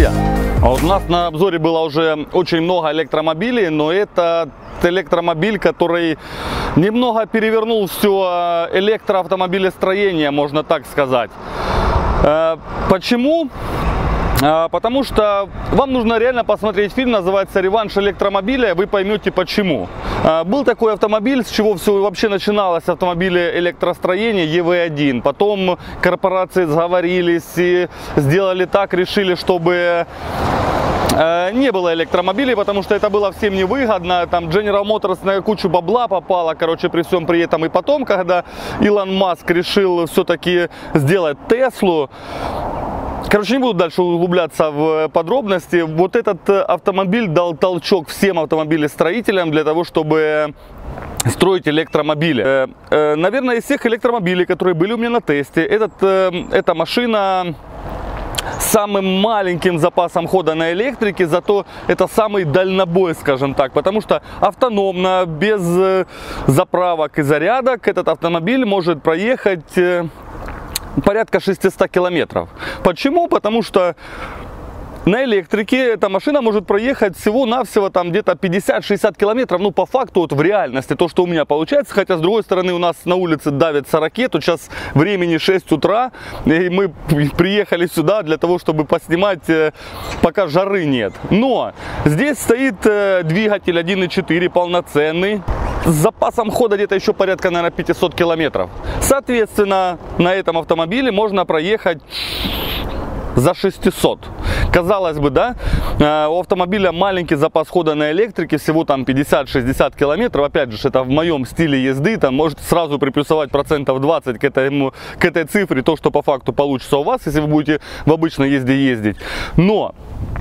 друзья, у нас на обзоре было уже очень много электромобилей, но это электромобиль, который немного перевернул все электроавтомобилестроение, можно так сказать. Почему? Потому что вам нужно реально посмотреть фильм, называется «Реванш электромобиля», вы поймете почему. Был такой автомобиль, с чего все вообще начиналось, автомобили электростроения ЕВ-1. Потом корпорации сговорились и сделали так, решили, чтобы не было электромобилей, потому что это было всем невыгодно. Там General Motors на кучу бабла попала, короче, при всем при этом. И потом, когда Илон Маск решил все-таки сделать Теслу, короче, не буду дальше углубляться в подробности. Вот этот автомобиль дал толчок всем автомобилестроителям для того, чтобы строить электромобили. Наверное, из всех электромобилей, которые были у меня на тесте, эта машина с самым маленьким запасом хода на электрике, зато это самый дальнобой, скажем так, потому что автономно, без заправок и зарядок, этот автомобиль может проехать порядка 600 километров. Почему? Потому что на электрике эта машина может проехать всего-навсего там где-то 50-60 километров. Ну, по факту, вот в реальности, то, что у меня получается. Хотя, с другой стороны, у нас на улице давится ракет. Вот сейчас времени 6 утра, и мы приехали сюда для того, чтобы поснимать, пока жары нет. Но здесь стоит двигатель 1.4 полноценный, с запасом хода где-то еще порядка, наверное, 500 километров. Соответственно, на этом автомобиле можно проехать за 600. Казалось бы, да, у автомобиля маленький запас хода на электрике, всего там 50-60 километров. Опять же, это в моем стиле езды, там можете сразу приплюсовать процентов 20 к этой цифре, то, что по факту получится у вас, если вы будете в обычной езде ездить. Но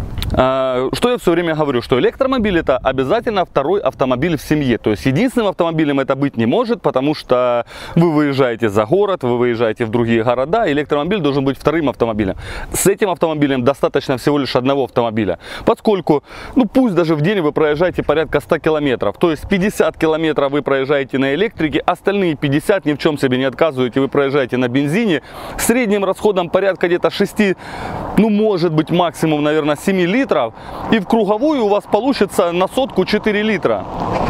что я все время говорю, что электромобиль это обязательно второй автомобиль в семье. То есть единственным автомобилем это быть не может, потому что вы выезжаете за город, вы выезжаете в другие города, и электромобиль должен быть вторым автомобилем. С этим автомобилем достаточно всего лишь одного автомобиля. Поскольку, ну пусть даже в день вы проезжаете порядка 100 километров, то есть 50 километров вы проезжаете на электрике, остальные 50 ни в чем себе не отказываете, вы проезжаете на бензине. Средним расходом порядка где-то 6, ну может быть максимум, наверное, 7 литров. И в круговую у вас получится на сотку 4 литра.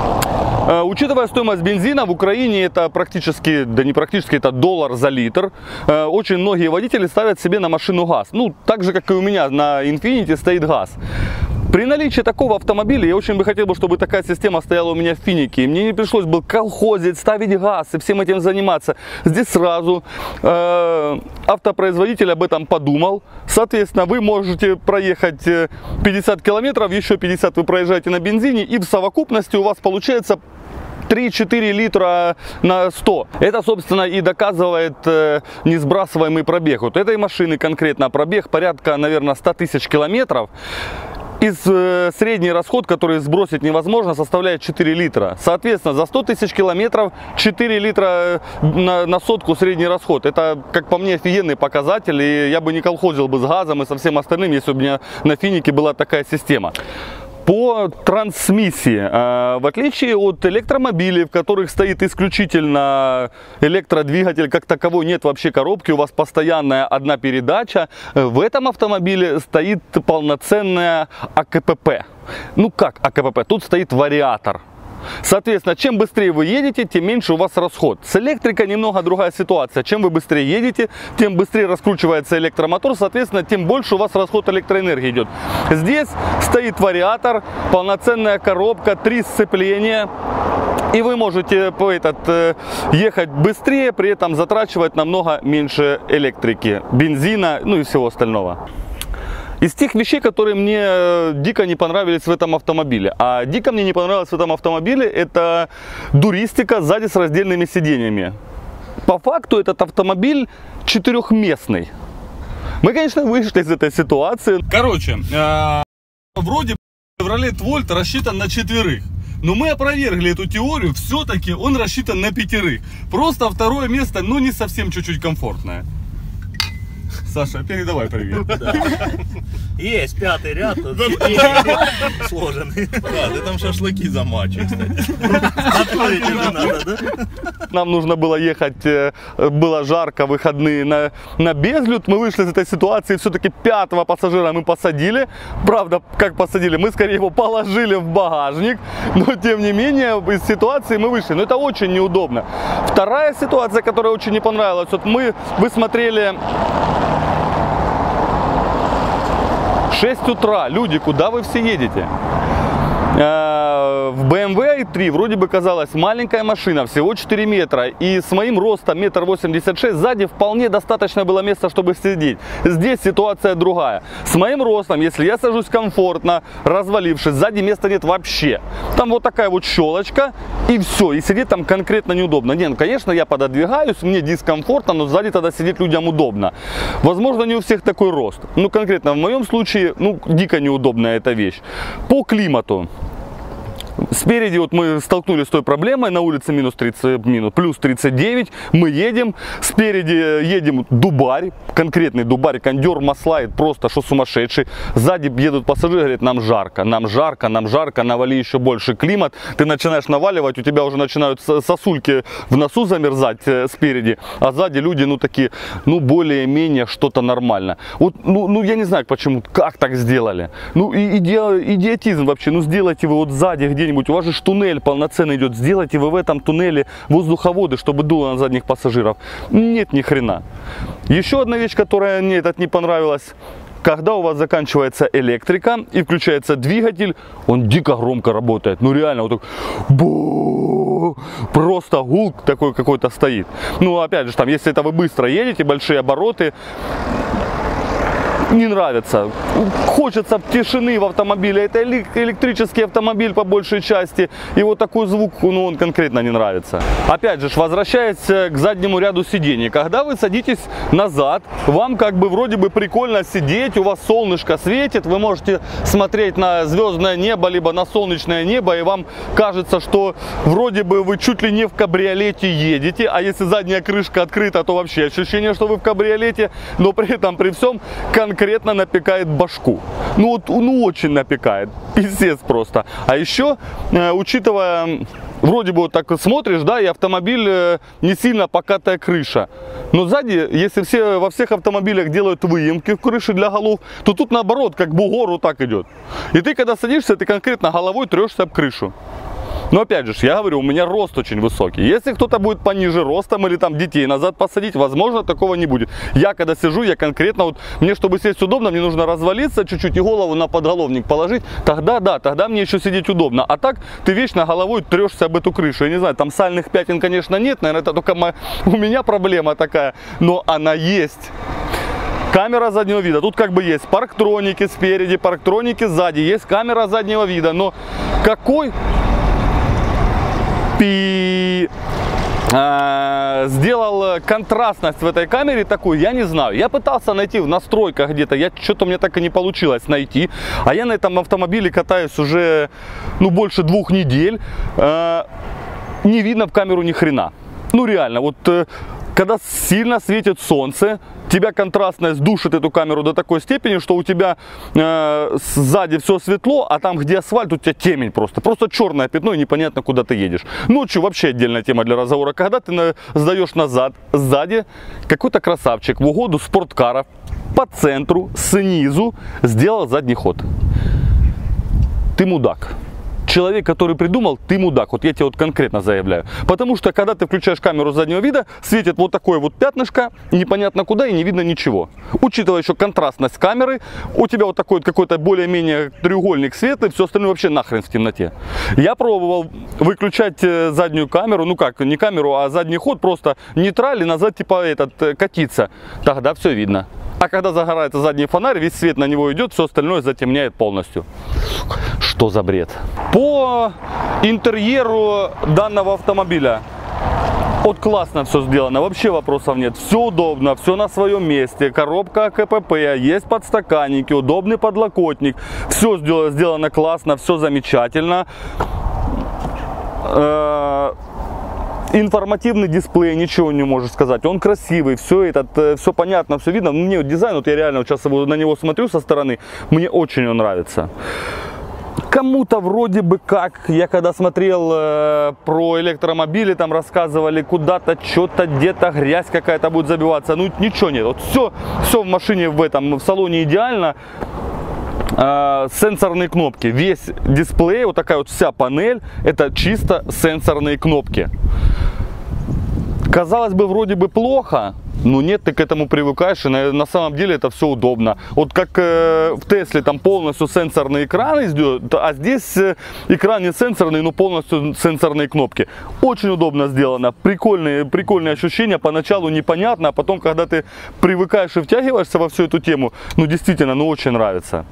Учитывая стоимость бензина, в Украине это практически, да не практически, это $1 за литр. Очень многие водители ставят себе на машину газ. Ну, так же, как и у меня на Infiniti стоит газ. При наличии такого автомобиля я очень бы хотел, чтобы такая система стояла у меня в Финике. Мне не пришлось бы колхозить, ставить газ и всем этим заниматься. Здесь сразу автопроизводитель об этом подумал. Соответственно, вы можете проехать 50 километров, еще 50 вы проезжаете на бензине, и в совокупности у вас получается 3-4 литра на 100. Это, собственно, и доказывает несбрасываемый пробег. Вот этой машины конкретно пробег порядка, наверное, 100 тысяч километров. И средний расход, который сбросить невозможно, составляет 4 литра. Соответственно, за 100 тысяч километров 4 литра на сотку средний расход. Это, как по мне, офигенный показатель. И я бы не колхозил бы с газом и со всем остальным, если бы у меня на Финике была такая система. По трансмиссии, в отличие от электромобилей, в которых стоит исключительно электродвигатель, как таковой нет вообще коробки, у вас постоянная одна передача, в этом автомобиле стоит полноценная АКПП. Ну как АКПП? Тут стоит вариатор. Соответственно, чем быстрее вы едете, тем меньше у вас расход. С электрикой немного другая ситуация. Чем вы быстрее едете, тем быстрее раскручивается электромотор, соответственно, тем больше у вас расход электроэнергии идет. Здесь стоит вариатор, полноценная коробка, 3 сцепления. И вы можете ехать быстрее, при этом затрачивать намного меньше электрики, бензина, ну и всего остального. Из тех вещей, которые мне дико не понравились в этом автомобиле. А дико мне не понравилось в этом автомобиле, это дуристика сзади с раздельными сиденьями. По факту этот автомобиль 4-местный. Мы, конечно, вышли из этой ситуации. Короче, вроде Chevrolet Volt рассчитан на 4. Но мы опровергли эту теорию, все-таки он рассчитан на 5. Просто второе место, ну не совсем чуть-чуть комфортное. Саша, передавай привет. Да. Есть 5-й ряд, тут сложенный. Да, ты там шашлыки замачивай, кстати. Готовить уже надо, да? Нам нужно было ехать, было жарко, выходные на Безлюд. Мы вышли из этой ситуации, все-таки 5-го пассажира мы посадили. Правда, как посадили? Мы скорее его положили в багажник. Но тем не менее, из ситуации мы вышли. Но это очень неудобно. Вторая ситуация, которая очень не понравилась. Вот вы смотрели 6 утра. Люди, куда вы все едете? В BMW i3 вроде бы казалась маленькая машина, всего 4 метра. И с моим ростом 1,86 м сзади вполне достаточно было места, чтобы сидеть. Здесь ситуация другая. С моим ростом, если я сажусь комфортно, развалившись, сзади места нет вообще. Там вот такая вот щелочка и все. И сидеть там конкретно неудобно. Не, ну конечно я пододвигаюсь, мне дискомфортно, но сзади тогда сидеть людям удобно. Возможно, не у всех такой рост. Ну конкретно в моем случае, ну дико неудобная эта вещь. По климату. Спереди вот мы столкнулись с той проблемой, на улице плюс 39, мы едем, спереди едем дубарь, конкретный дубарь, кондер маслает просто, что сумасшедший, сзади едут пассажиры, говорят, нам жарко, навали еще больше климат, ты начинаешь наваливать, у тебя уже начинают сосульки в носу замерзать спереди, а сзади люди, ну такие, ну более-менее что-то нормально. Вот, ну я не знаю почему, как так сделали, ну идиотизм вообще, ну сделайте вы вот сзади где-нибудь, у вас же туннель полноценный идет, сделайте вы в этом туннеле воздуховоды, чтобы дуло на задних пассажиров. Нет, ни хрена. Еще одна вещь, которая мне не понравилась. Когда у вас заканчивается электрика и включается двигатель, он дико громко работает. Ну реально, вот так, бу, просто гул такой какой-то стоит. Ну опять же, там, если это вы быстро едете, большие обороты, не нравится. Хочется тишины в автомобиле. Это электрический автомобиль по большей части. И вот такой звук, ну, он конкретно не нравится. Опять же, возвращаясь к заднему ряду сидений. Когда вы садитесь назад, вам как бы вроде бы прикольно сидеть, у вас солнышко светит, вы можете смотреть на звездное небо, либо на солнечное небо, и вам кажется, что вроде бы вы чуть ли не в кабриолете едете, а если задняя крышка открыта, то вообще ощущение, что вы в кабриолете, но при этом, при всем, конкретно напекает башку. Ну вот, ну очень напекает, пиздец просто. А еще, учитывая, вроде бы вот так смотришь, да, и автомобиль не сильно покатая крыша. Но сзади, если во всех автомобилях делают выемки в крыше для голов, то тут наоборот, как бугор вот так идет. И ты когда садишься, ты конкретно головой трешься об крышу. Но опять же, я говорю, у меня рост очень высокий. Если кто-то будет пониже ростом или там детей назад посадить, возможно, такого не будет. Я когда сижу, я конкретно, вот мне, чтобы сесть удобно, мне нужно развалиться чуть-чуть и голову на подголовник положить. Тогда да, тогда мне еще сидеть удобно. А так ты вечно головой трешься об эту крышу. Я не знаю, там сальных пятен, конечно, нет. Наверное, это только у меня проблема такая. Но она есть. Камера заднего вида. Тут как бы есть парктроники спереди, парктроники сзади. Есть камера заднего вида. Но какой... сделал контрастность в этой камере такую, я не знаю. Я пытался найти в настройках где-то, что-то мне так и не получилось найти. А я на этом автомобиле катаюсь уже, ну, больше 2 недель. Не видно в камеру ни хрена. Ну, реально, вот когда сильно светит солнце, тебя контрастность душит эту камеру до такой степени, что у тебя сзади все светло, а там, где асфальт, у тебя темень просто. Просто черное пятно и непонятно, куда ты едешь. Ночью вообще отдельная тема для разговора. Когда ты сдаешь назад, сзади какой-то красавчик в угоду спорткара по центру, снизу сделал задний ход. Ты мудак. Человек, который придумал, ты мудак. Вот я тебе вот конкретно заявляю. Потому что, когда ты включаешь камеру заднего вида, светит вот такое вот пятнышко, непонятно куда и не видно ничего. Учитывая еще контрастность камеры, у тебя вот такой вот какой-то более-менее треугольник света, и все остальное вообще нахрен в темноте. Я пробовал выключать заднюю камеру, ну как, не камеру, а задний ход, просто нейтраль и назад типа катиться. Тогда все видно. А когда загорается задний фонарь, весь свет на него идет, все остальное затемняет полностью. Что за бред? По интерьеру данного автомобиля. Вот классно все сделано, вообще вопросов нет. Все удобно, все на своем месте. Коробка КПП, есть подстаканники, удобный подлокотник. Все сделано классно, все замечательно. информативный дисплей, ничего не можешь сказать. Он красивый, все понятно, все видно. Мне вот дизайн, вот я реально вот сейчас на него смотрю со стороны, мне очень он нравится. Кому-то вроде бы как, я когда смотрел про электромобили, там рассказывали, куда-то, что-то, где-то грязь какая-то будет забиваться. Ну ничего нет, вот все в машине в салоне идеально. Сенсорные кнопки, весь дисплей, вот такая вот вся панель, это чисто сенсорные кнопки. Казалось бы, вроде бы плохо, но нет, ты к этому привыкаешь, и на самом деле это все удобно. Вот как в Тесле там полностью сенсорный экран идет, а здесь экран не сенсорный, но полностью сенсорные кнопки. Очень удобно сделано, прикольные ощущения, поначалу непонятно, а потом, когда ты привыкаешь и втягиваешься во всю эту тему, ну действительно, ну очень нравится.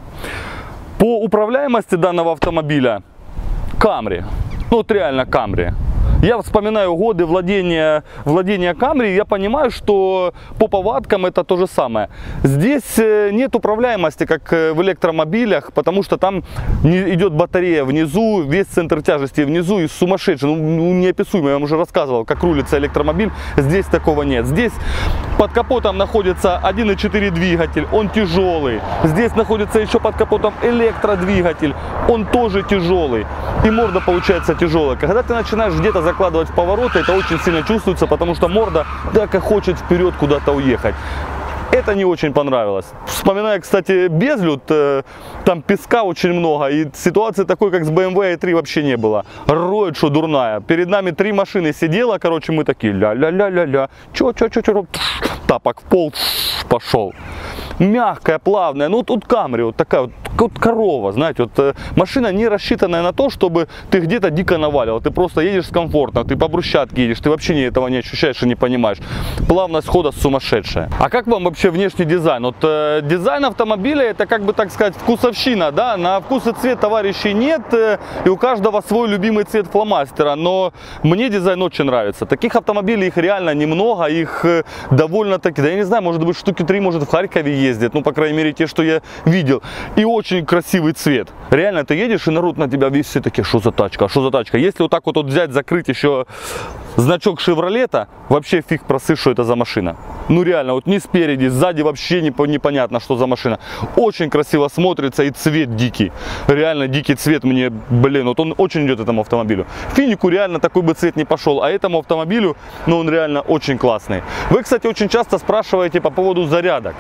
По управляемости данного автомобиля, Camry, ну вот реально Camry. Я вспоминаю годы владения Camry, я понимаю, что по повадкам это то же самое. Здесь нет управляемости, как в электромобилях, потому что там идет батарея внизу, весь центр тяжести внизу и сумасшедший, ну неописуемо, я вам уже рассказывал, как рулится электромобиль. Здесь такого нет. Здесь под капотом находится 1.4 двигатель, он тяжелый. Здесь находится еще под капотом электродвигатель, он тоже тяжелый. И морда получается тяжелая. Когда ты начинаешь где-то закладывать в повороты, это очень сильно чувствуется, потому что морда так и хочет вперед куда-то уехать. Это не очень понравилось. Вспоминая, кстати, Безлюд, там песка очень много, и ситуации такой, как с BMW i3 вообще не было. Роет, что дурная. Перед нами 3 машины сидело, короче, мы такие ля-ля-ля-ля-ля, чё, тапок в пол, пошел. Мягкая, плавная, ну тут Camry, вот такая вот корова, знаете, вот машина не рассчитанная на то, чтобы ты где-то дико наваливал, ты просто едешь комфортно, ты по брусчатке едешь, ты вообще этого не ощущаешь и не понимаешь. Плавность хода сумасшедшая. А как вам вообще внешний дизайн? Вот дизайн автомобиля это, как бы так сказать, вкусовщина, да, на вкус и цвет товарищей нет, и у каждого свой любимый цвет фломастера, но мне дизайн очень нравится. Таких автомобилей их реально немного, их довольно-таки, да я не знаю, может быть штуки 3, может в Харькове ездят, ну по крайней мере те, что я видел, и очень красивый цвет. Реально ты едешь и народ на тебя весь все такие, что за тачка, что за тачка. Если вот так вот взять, закрыть еще значок Шевролета, вообще фиг просышь, что это за машина. Ну реально, вот ни спереди, сзади вообще непонятно, что за машина. Очень красиво смотрится и цвет дикий. Реально дикий цвет мне, блин, вот он очень идет этому автомобилю. Финику реально такой бы цвет не пошел, а этому автомобилю, ну он реально очень классный. Вы, кстати, очень часто спрашиваете по поводу зарядок.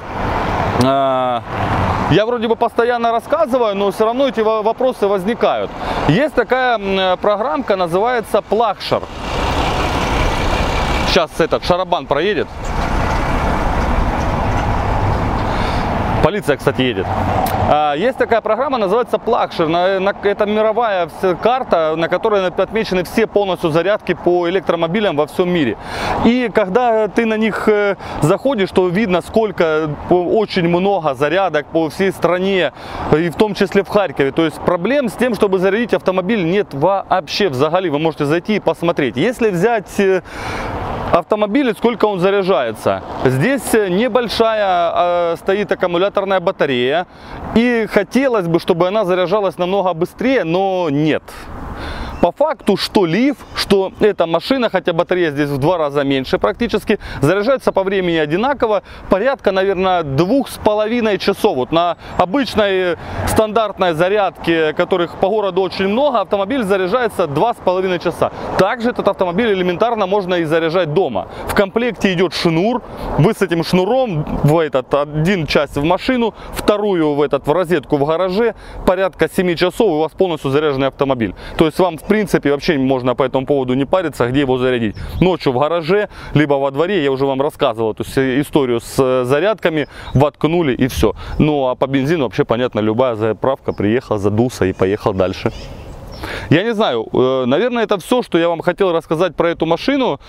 Я вроде бы постоянно рассказываю, но все равно эти вопросы возникают. Есть такая программка, называется Plugshare. Сейчас этот шарабан проедет. Полиция, кстати, едет. Есть такая программа, называется Plugshare. Это мировая карта, на которой отмечены все полностью зарядки по электромобилям во всем мире. И когда ты на них заходишь, то видно, сколько, очень много зарядок по всей стране, и в том числе в Харькове. То есть проблем с тем, чтобы зарядить автомобиль, нет вообще взагалі. Вы можете зайти и посмотреть. Если взять автомобиль, сколько он заряжается. Здесь небольшая стоит аккумуляторная батарея, и хотелось бы, чтобы она заряжалась намного быстрее, но нет. По факту, что Leaf, что эта машина, хотя батарея здесь в 2 раза меньше практически, заряжается по времени одинаково, порядка, наверное, 2,5 часов. Вот на обычной стандартной зарядке, которых по городу очень много, автомобиль заряжается 2,5 часа. Также этот автомобиль элементарно можно и заряжать дома. В комплекте идет шнур, вы с этим шнуром один часть в машину, вторую в розетку в гараже, порядка 7 часов, и у вас полностью заряженный автомобиль. То есть вам в принципе вообще можно по этому поводу не париться, где его зарядить. Ночью в гараже, либо во дворе, я уже вам рассказывал эту историю с зарядками, воткнули и все. Ну а по бензину вообще понятно, любая заправка, приехал, задулся и поехал дальше. Я не знаю, наверное, это все, что я вам хотел рассказать про эту машину.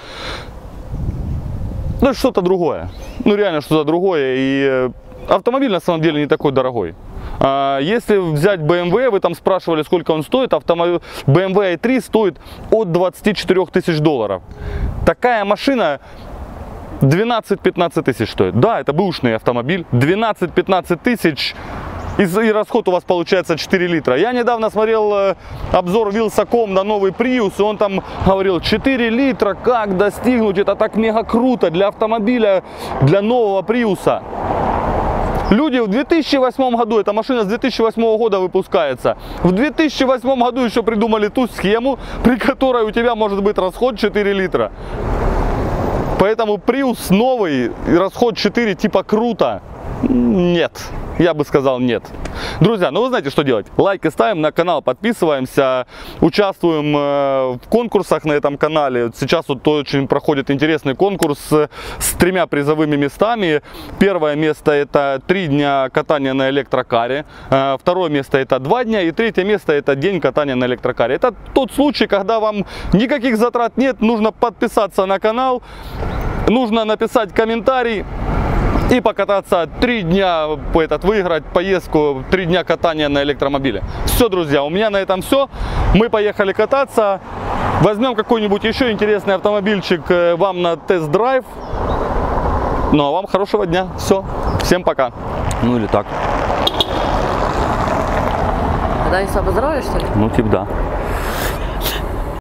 Ну что-то другое, ну реально что-то другое, и автомобиль на самом деле не такой дорогой. Если взять BMW, вы там спрашивали, сколько он стоит, BMW i3 стоит от 24 тысяч долларов. Такая машина 12-15 тысяч стоит. Да, это бэушный автомобиль. 12-15 тысяч и расход у вас получается 4 литра. Я недавно смотрел обзор Wheels.com на новый Prius, и он там говорил, 4 литра, как достигнуть, это так мега круто для автомобиля, для нового Prius. Люди в 2008 году, эта машина с 2008 года выпускается, в 2008 году еще придумали ту схему, при которой у тебя может быть расход 4 литра. Поэтому Prius новый, расход 4 типа круто. Нет, я бы сказал нет. Друзья, ну вы знаете, что делать. Лайки ставим, на канал подписываемся, участвуем в конкурсах на этом канале. Сейчас вот очень проходит интересный конкурс с 3 призовыми местами. Первое место это 3 дня катания на электрокаре. Второе место это 2 дня. И третье место это день катания на электрокаре. Это тот случай, когда вам никаких затрат нет, нужно подписаться на канал, нужно написать комментарий и покататься 3 дня, выиграть поездку, 3 дня катания на электромобиле. Все, друзья, у меня на этом все. Мы поехали кататься. Возьмем какой-нибудь еще интересный автомобильчик вам на тест-драйв. Ну а вам хорошего дня. Все, всем пока. Ну или так. Когда их обозроешь, что ли? Ну типа да.